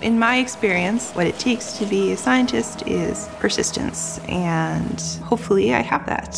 In my experience, what it takes to be a scientist is persistence, and hopefully I have that.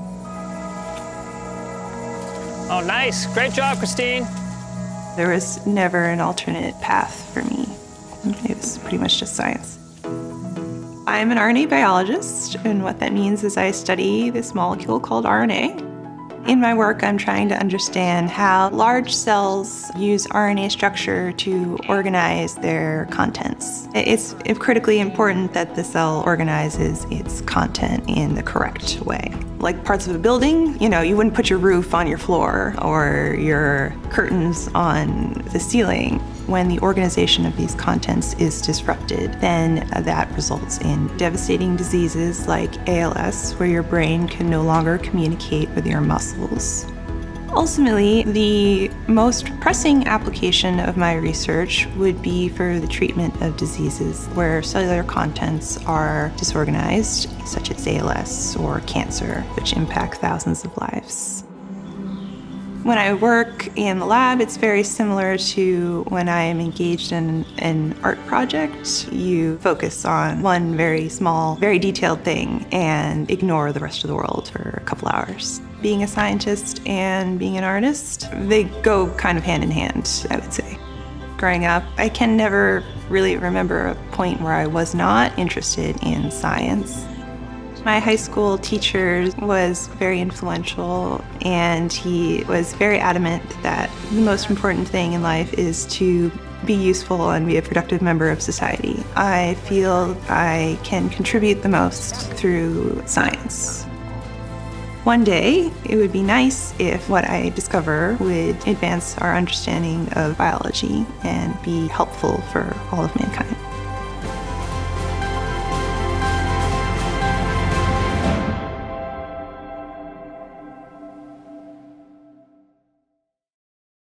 Oh, nice. Great job, Christine. There was never an alternate path for me. It was pretty much just science. I'm an RNA biologist, and what that means is I study this molecule called RNA. In my work, I'm trying to understand how large cells use RNA structure to organize their contents. It's critically important that the cell organizes its content in the correct way. Like parts of a building, you wouldn't put your roof on your floor or your curtains on the ceiling. When the organization of these contents is disrupted, then that results in devastating diseases like ALS, where your brain can no longer communicate with your muscles. Ultimately, the most pressing application of my research would be for the treatment of diseases where cellular contents are disorganized, such as ALS or cancer, which impact thousands of lives. When I work in the lab, it's very similar to when I am engaged in an art project. You focus on one very small, very detailed thing and ignore the rest of the world for a couple hours. Being a scientist and being an artist, they go kind of hand in hand, I would say. Growing up, I can never really remember a point where I was not interested in science. My high school teacher was very influential, and he was very adamant that the most important thing in life is to be useful and be a productive member of society. I feel I can contribute the most through science. One day, it would be nice if what I discover would advance our understanding of biology and be helpful for all of mankind.